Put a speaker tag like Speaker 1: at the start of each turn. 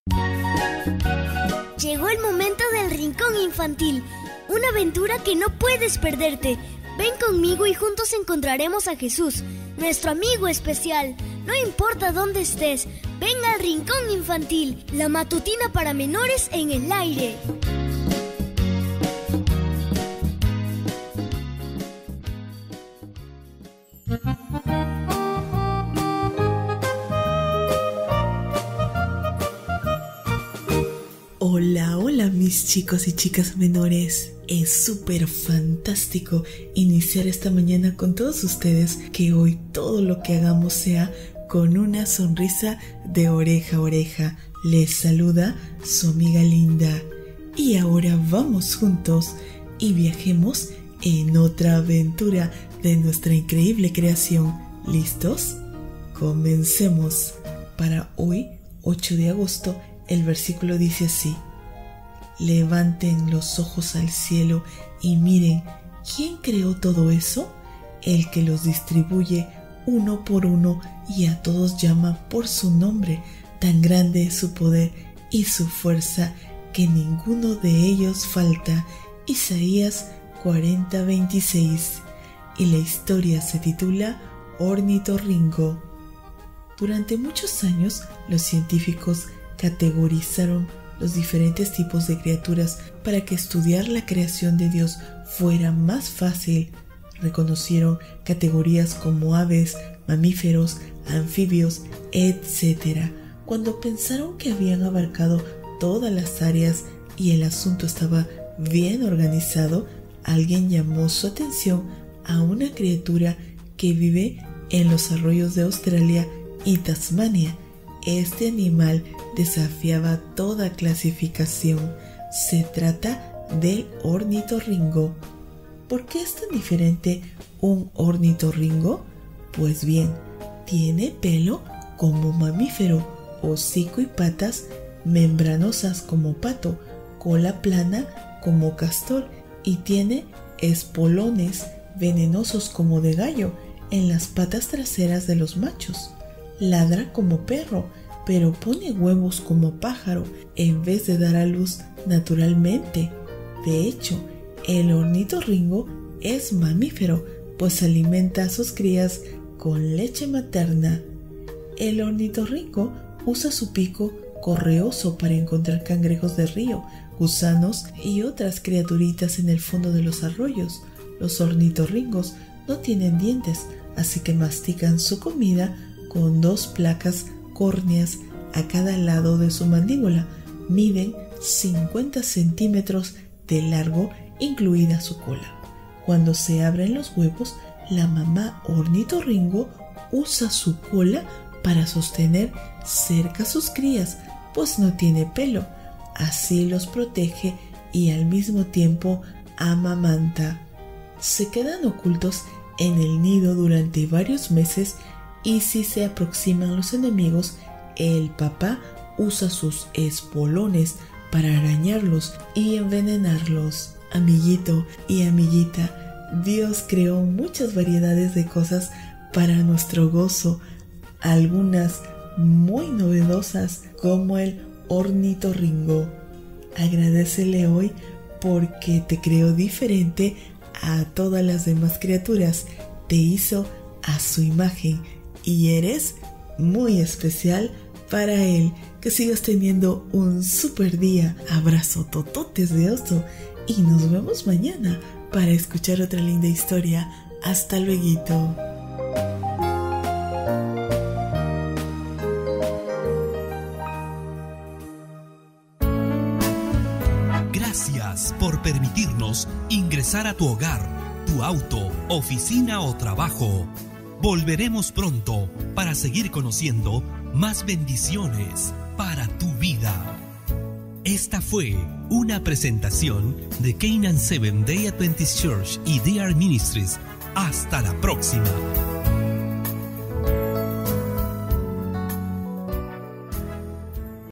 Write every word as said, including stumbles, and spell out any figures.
Speaker 1: Llegó el momento del Rincón Infantil, una aventura que no puedes perderte. Ven conmigo y juntos encontraremos a Jesús, nuestro amigo especial. No importa dónde estés, ven al Rincón Infantil, la matutina para menores en el aire.
Speaker 2: Hola, hola mis chicos y chicas menores. Es súper fantástico iniciar esta mañana con todos ustedes, que hoy todo lo que hagamos sea con una sonrisa de oreja a oreja. Les saluda su amiga Linda. Y ahora vamos juntos y viajemos en otra aventura de nuestra increíble creación. ¿Listos? Comencemos. Para hoy, ocho de agosto, el versículo dice así: levanten los ojos al cielo y miren, ¿quién creó todo eso? El que los distribuye uno por uno y a todos llama por su nombre. Tan grande es su poder y su fuerza que ninguno de ellos falta. Isaías cuarenta veintiséis. Y la historia se titula Ornitorrinco. Durante muchos años, los científicos categorizaron los diferentes tipos de criaturas para que estudiar la creación de Dios fuera más fácil. Reconocieron categorías como aves, mamíferos, anfibios, etcétera. Cuando pensaron que habían abarcado todas las áreas y el asunto estaba bien organizado, alguien llamó su atención a una criatura que vive en los arroyos de Australia y Tasmania. Este animal desafiaba toda clasificación. Se trata del ornitorrinco. ¿Por qué es tan diferente un ornitorrinco? Pues bien, tiene pelo como mamífero, hocico y patas membranosas como pato, cola plana como castor y tiene espolones venenosos como de gallo en las patas traseras de los machos. Ladra como perro, pero pone huevos como pájaro en vez de dar a luz naturalmente. De hecho, el ornitorrinco es mamífero, pues alimenta a sus crías con leche materna. El ornitorrinco usa su pico correoso para encontrar cangrejos de río, gusanos y otras criaturitas en el fondo de los arroyos. Los ornitorrincos no tienen dientes, así que mastican su comida con dos placas córneas a cada lado de su mandíbula. Miden cincuenta centímetros de largo, incluida su cola. Cuando se abren los huevos, la mamá ornitorrinco usa su cola para sostener cerca a sus crías, pues no tiene pelo. Así los protege y al mismo tiempo amamanta. Se quedan ocultos en el nido durante varios meses y si se aproximan los enemigos, el papá usa sus espolones para arañarlos y envenenarlos. Amiguito y amiguita, Dios creó muchas variedades de cosas para nuestro gozo, algunas muy novedosas como el ornitorrinco. Agradécele hoy porque te creó diferente a todas las demás criaturas, te hizo a su imagen y eres muy especial para él. Que sigas teniendo un super día. Abrazo tototes de oso y nos vemos mañana para escuchar otra linda historia. Hasta luego.
Speaker 3: Gracias por permitirnos ingresar a tu hogar, tu auto, oficina o trabajo. Volveremos pronto para seguir conociendo más bendiciones para tu vida. Esta fue una presentación de Canaan Seventh Day Adventist Church y D R Ministries. Hasta la próxima.